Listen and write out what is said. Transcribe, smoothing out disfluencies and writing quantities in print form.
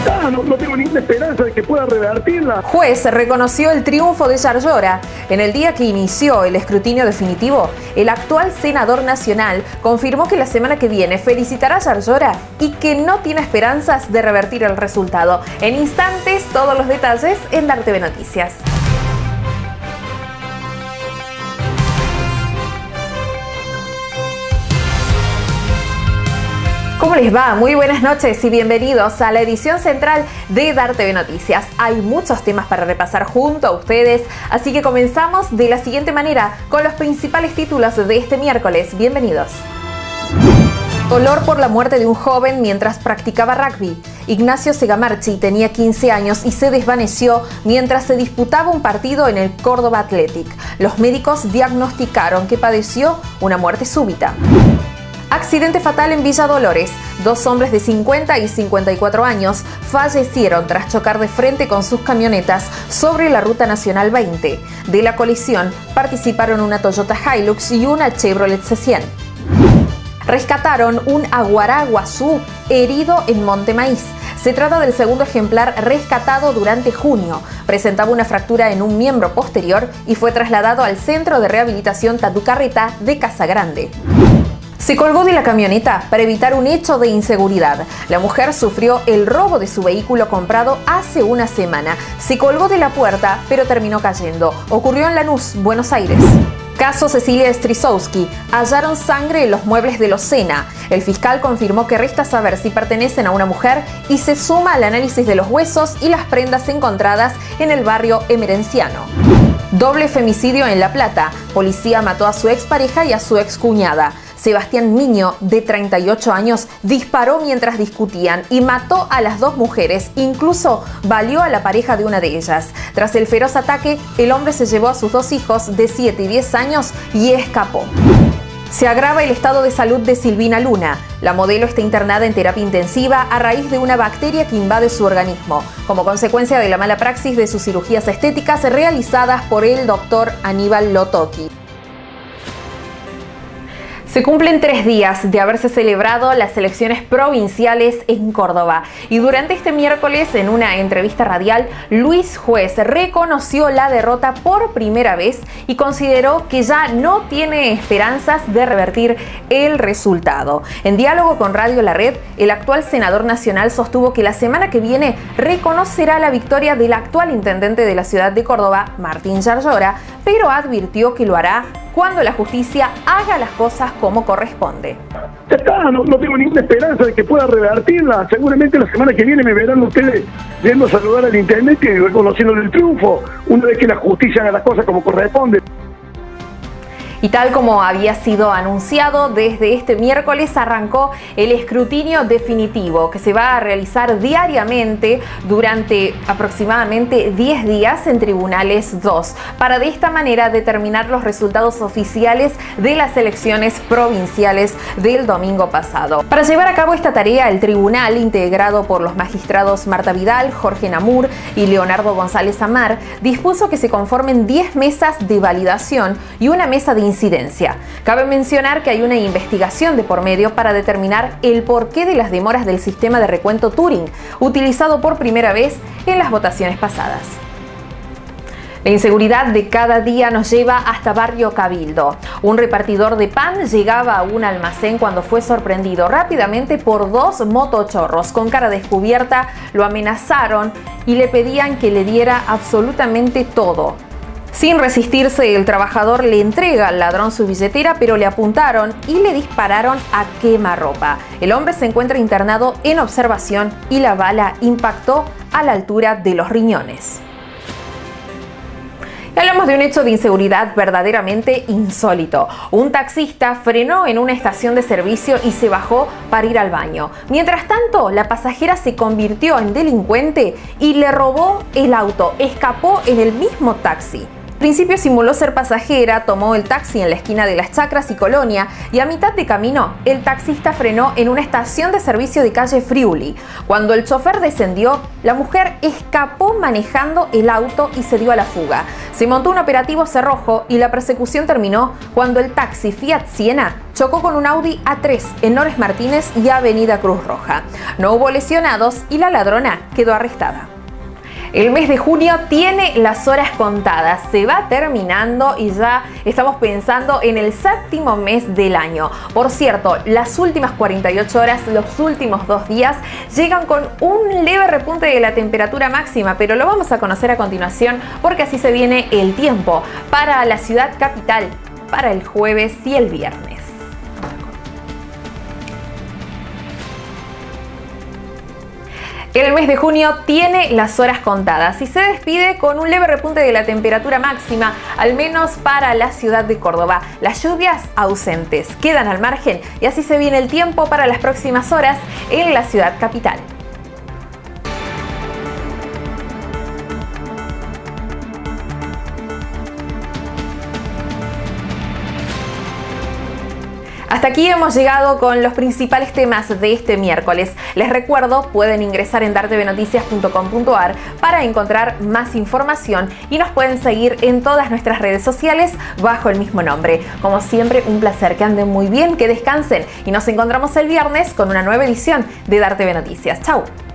No tengo ninguna esperanza de que pueda revertirla. Juez reconoció el triunfo de Yarlora. En el día que inició el escrutinio definitivo, el actual senador nacional confirmó que la semana que viene felicitará a Yarlora y que no tiene esperanzas de revertir el resultado. En instantes, todos los detalles en Dar TV Noticias. ¿Cómo les va? Muy buenas noches y bienvenidos a la edición central de Dar TV Noticias. Hay muchos temas para repasar junto a ustedes, así que comenzamos de la siguiente manera con los principales títulos de este miércoles. Bienvenidos. Dolor por la muerte de un joven mientras practicaba rugby. Ignacio Segamarchi tenía 15 años y se desvaneció mientras se disputaba un partido en el Córdoba Athletic. Los médicos diagnosticaron que padeció una muerte súbita. Accidente fatal en Villa Dolores. Dos hombres de 50 y 54 años fallecieron tras chocar de frente con sus camionetas sobre la Ruta Nacional 20. De la colisión participaron una Toyota Hilux y una Chevrolet C100. Rescataron un aguará guazú herido en Monte Maíz. Se trata del segundo ejemplar rescatado durante junio. Presentaba una fractura en un miembro posterior y fue trasladado al Centro de Rehabilitación Tatucarreta de Casa Grande. Se colgó de la camioneta para evitar un hecho de inseguridad. La mujer sufrió el robo de su vehículo comprado hace una semana. Se colgó de la puerta, pero terminó cayendo. Ocurrió en Lanús, Buenos Aires. Caso Cecilia Strisowski. Hallaron sangre en los muebles de Locena. El fiscal confirmó que resta saber si pertenecen a una mujer y se suma al análisis de los huesos y las prendas encontradas en el barrio emerenciano. Doble femicidio en La Plata. Policía mató a su expareja y a su excuñada. Sebastián Miño, de 38 años, disparó mientras discutían y mató a las dos mujeres, incluso valió a la pareja de una de ellas. Tras el feroz ataque, el hombre se llevó a sus dos hijos de 7 y 10 años y escapó. Se agrava el estado de salud de Silvina Luna. La modelo está internada en terapia intensiva a raíz de una bacteria que invade su organismo, como consecuencia de la mala praxis de sus cirugías estéticas realizadas por el doctor Aníbal Lotoki. Se cumplen 3 días de haberse celebrado las elecciones provinciales en Córdoba y durante este miércoles en una entrevista radial Luis Juez reconoció la derrota por primera vez y consideró que ya no tiene esperanzas de revertir el resultado. En diálogo con Radio La Red, el actual senador nacional sostuvo que la semana que viene reconocerá la victoria del actual intendente de la ciudad de Córdoba, Martín Yarlora, pero advirtió que lo hará cuando la justicia haga las cosas como corresponde. Ya está, no tengo ninguna esperanza de que pueda revertirla. Seguramente la semana que viene me verán ustedes yendo a saludar al intendente y reconociéndole el triunfo, una vez que la justicia haga las cosas como corresponde. Y tal como había sido anunciado, desde este miércoles arrancó el escrutinio definitivo que se va a realizar diariamente durante aproximadamente 10 días en Tribunales 2, para de esta manera determinar los resultados oficiales de las elecciones provinciales del domingo pasado. Para llevar a cabo esta tarea, el tribunal, integrado por los magistrados Marta Vidal, Jorge Namur y Leonardo González Amar, dispuso que se conformen 10 mesas de validación y una mesa de incidencia. Cabe mencionar que hay una investigación de por medio para determinar el porqué de las demoras del sistema de recuento Turing, utilizado por primera vez en las votaciones pasadas. La inseguridad de cada día nos lleva hasta Barrio Cabildo. Un repartidor de pan llegaba a un almacén cuando fue sorprendido rápidamente por 2 motochorros. Con cara descubierta lo amenazaron y le pedían que le diera absolutamente todo. Sin resistirse, el trabajador le entrega al ladrón su billetera, pero le apuntaron y le dispararon a quemarropa. El hombre se encuentra internado en observación y la bala impactó a la altura de los riñones. Y hablamos de un hecho de inseguridad verdaderamente insólito. Un taxista frenó en una estación de servicio y se bajó para ir al baño. Mientras tanto, la pasajera se convirtió en delincuente y le robó el auto. Escapó en el mismo taxi. principio simuló ser pasajera, tomó el taxi en la esquina de Las Chacras y Colonia y a mitad de camino el taxista frenó en una estación de servicio de calle Friuli. Cuando el chofer descendió, la mujer escapó manejando el auto y se dio a la fuga. Se montó un operativo cerrojo y la persecución terminó cuando el taxi Fiat Siena chocó con un Audi A3 en Nores Martínez y Avenida Cruz Roja. No hubo lesionados y la ladrona quedó arrestada. El mes de junio tiene las horas contadas, se va terminando y ya estamos pensando en el séptimo mes del año. Por cierto, las últimas 48 horas, los últimos 2 días, llegan con un leve repunte de la temperatura máxima, pero lo vamos a conocer a continuación porque así se viene el tiempo para la ciudad capital para el jueves y el viernes. El mes de junio tiene las horas contadas y se despide con un leve repunte de la temperatura máxima, al menos para la ciudad de Córdoba. Las lluvias ausentes quedan al margen y así se viene el tiempo para las próximas horas en la ciudad capital. Hasta aquí hemos llegado con los principales temas de este miércoles. Les recuerdo, pueden ingresar en dartvnoticias.com.ar para encontrar más información y nos pueden seguir en todas nuestras redes sociales bajo el mismo nombre. Como siempre, un placer, que anden muy bien, que descansen y nos encontramos el viernes con una nueva edición de Dar TV Noticias. Chau.